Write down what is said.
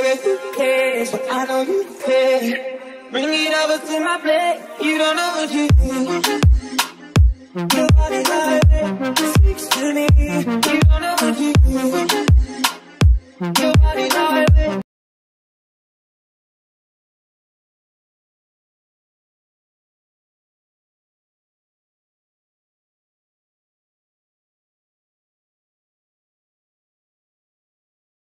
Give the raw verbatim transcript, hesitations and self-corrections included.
if you care, but I know you care. Bring it over to my plate, you don't know what you do.